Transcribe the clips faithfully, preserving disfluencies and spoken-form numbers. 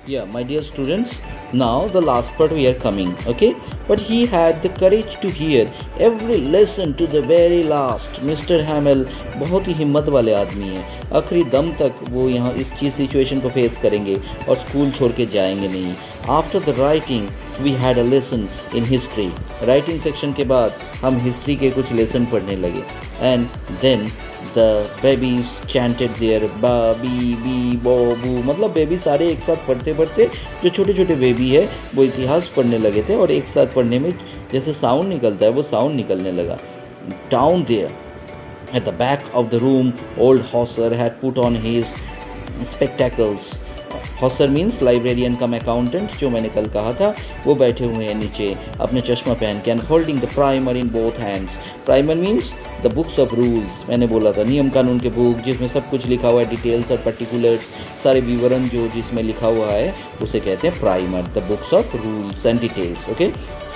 Yeah, my dear students, now the last part we are coming, okay? But he had the courage to hear every lesson to the very last. Mister Hamel बहुत ही हिम्मत वाले आदमी हैं, आखिरी दम तक वो यहाँ इस चीज़ सिचुएशन को फेस करेंगे और स्कूल छोड़ के जाएंगे नहीं. After the writing we had a lesson in history. Writing section के बाद हम हिस्ट्री के कुछ लेसन पढ़ने लगे. And then the babies chanted their ba be bi bo bu, मतलब बेबी सारे एक साथ पढ़ते पढ़ते जो छोटे छोटे बेबी है वो इतिहास पढ़ने लगे थे और एक साथ पढ़ने में जैसे साउंड निकलता है वो साउंड निकलने लगा. Down there at the back of the room, old Hauser had put on his spectacles. Hauser means librarian cum accountant, जो मैंने कल कहा था, वो बैठे हुए हैं नीचे अपने चश्मा पहन के, and holding the primer in both hands. Primer means the books of rules. मैंने बोला था नियम कानून के बुक जिसमें सब कुछ लिखा हुआ है, डिटेल्स और पर्टिकुलर्स, सारे विवरण जो जिसमें लिखा हुआ है उसे कहते हैं primer. The books of rules and details. Okay,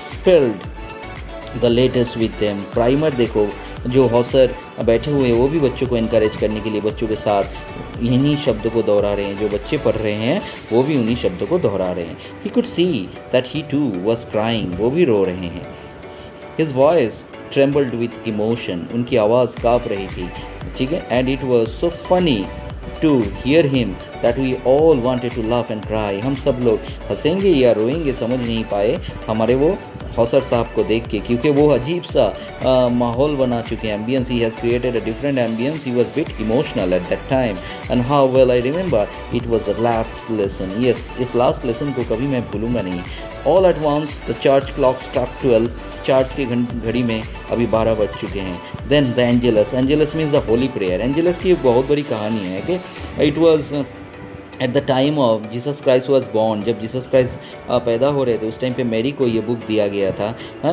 filled the latest with them. Primer देखो, जो हॉसर बैठे हुए हैं वो भी बच्चों को इनकरेज करने के लिए बच्चों के साथ इन्हीं शब्दों को दोहरा रहे हैं. जो बच्चे पढ़ रहे हैं वो भी उन्हीं शब्दों को दोहरा रहे हैं. He could see that he too was crying. वो भी रो रहे हैं. His voice trembled with emotion. उनकी आवाज़ काँप रही थी. ठीक है. And it was so funny to hear him that we all wanted to laugh and cry. हम सब लोग हंसेंगे या रोएंगे समझ नहीं पाए हमारे वो हौसर साहब को देख के, क्योंकि वो अजीब सा माहौल बना चुके हैं. Ambience, he has created a different ambience. He was bit emotional at that time and how well I remember it was the last lesson. Yes, इस लास्ट लेसन को कभी मैं भूलूंगा नहीं. All at once the church clock struck twelve. Church की घड़ी में अभी बारह बज चुके हैं. Then the Angelus. Angelus means the holy prayer. Angelus की बहुत बड़ी कहानी है कि it was at the time of Jesus Christ was born. जब जीसस क्राइस्ट पैदा हो रहे थे उस टाइम पे मैरी को ये बुक दिया गया था,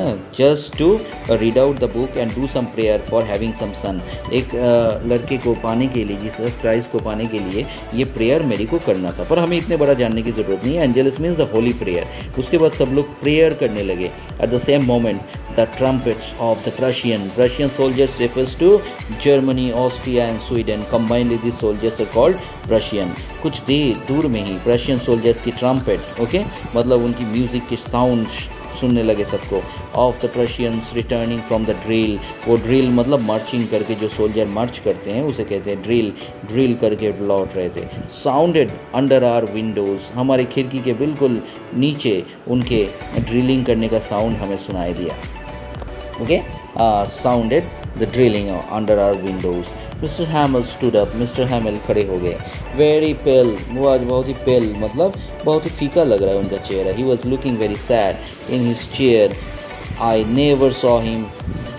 just to read out the book and do some prayer for having some son. एक uh, लड़के को पाने के लिए, जीसस क्राइस्ट को पाने के लिए ये प्रेयर मैरी को करना था. पर हमें इतने बड़ा जानने की ज़रूरत नहीं है. Angelus means the holy prayer. उसके बाद सब लोग प्रेयर करने लगे. At the same moment the trumpets of the Prussian Prussian soldiers refers to Germany, Austria and Sweden. Combined these soldiers are called Prussian. कुछ देर दूर में ही Prussian soldiers की trumpet, ओके, मतलब उनकी म्यूजिक की साउंड सुनने लगे सबको. Of the Prussians returning from the drill. वो ड्रिल मतलब मार्चिंग करके जो सोल्जर मार्च करते हैं उसे कहते हैं ड्रिल. ड्रिल करके लौट रहे थे. Sounded under our windows. हमारी खिड़की के बिल्कुल नीचे उनके ड्रिलिंग करने का साउंड हमें सुनाई दिया. Okay, uh, sounded the drilling under our windows. Mister Hamel stood up. Mister Hamel खड़े हो गए. Very pale. वो आज बहुत ही pale, मतलब बहुत ही फीका लग रहा है उनका चेहरा. He was looking very sad in his chair. I never saw him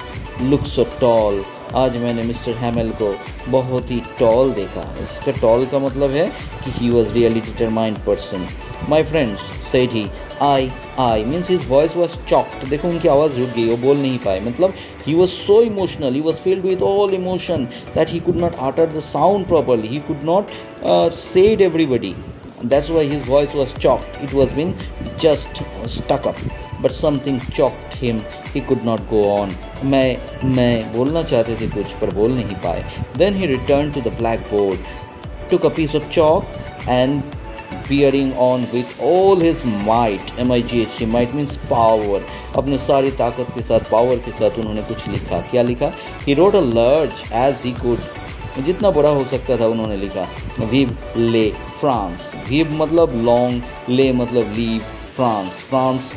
look so tall. आज मैंने मिस्टर Hamel को बहुत ही टॉल देखा. इसका टॉल का मतलब है कि he was really determined person. My friends, said he, I, I means his voice was choked. देखो उनकी आवाज़ रुक गई, वो बोल नहीं पाए. मतलब he was so emotional, he was filled with all emotion that he could not utter the sound properly. He could not uh, say it everybody. That's why his voice was choked. It was been just stuck up. But something choked him. He could not go on. मैं मैं बोलना चाहते थे कुछ पर बोल नहीं पाए. Then he returned to the blackboard, took a piece of chalk and bearing on with all his might. M I G H T. Might means power. अपने सारी ताकत के साथ, पावर के साथ उन्होंने कुछ लिखा. क्या लिखा? He wrote a large as he could. जितना बड़ा हो सकता था उन्होंने लिखा. Vive le France. Vive मतलब long, le मतलब leave, France. France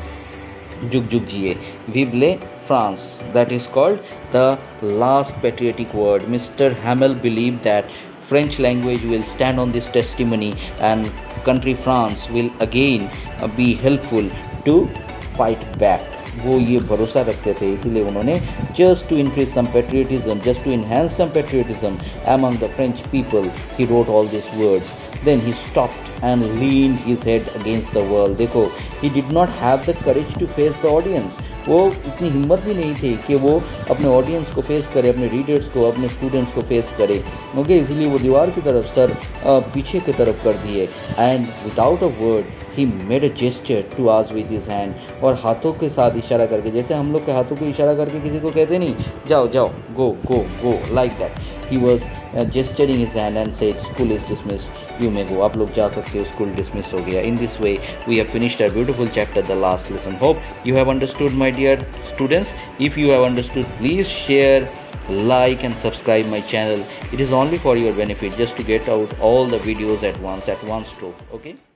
जुग जुग जिए. Vive le France. That is called the last patriotic word. Mister Hamel believed that French language will stand on this testimony and country France will again be helpful to fight back. वो ये भरोसा रखते थे, इसीलिए उन्होंने just to increase some patriotism, just to enhance some patriotism among the French people, he wrote all these words. Then he stopped and leaned his head against the wall. देखो, he did not have the courage to face the audience. वो इतनी हिम्मत भी नहीं थी कि वो अपने ऑडियंस को फेस करे, अपने रीडर्स को, अपने स्टूडेंट्स को फेस करे. ओके, इसलिए वो दीवार की तरफ सर पीछे की तरफ कर दिए. And without a word he made a gesture to us with his hand. और हाथों के साथ इशारा करके, जैसे हम लोग के हाथों को इशारा करके किसी को कहते नहीं जाओ जाओ, go go go, like that. He was uh, gesturing his hand and said, "School is dismissed. You may go." आप लोग जा सकते हो, school dismissed हो गया. In this way, we have finished our beautiful chapter, the last lesson. Hope you have understood, my dear students. If you have understood, please share, like and subscribe my channel. It is only for your benefit, just to get out all the videos at once, at one stroke. Okay.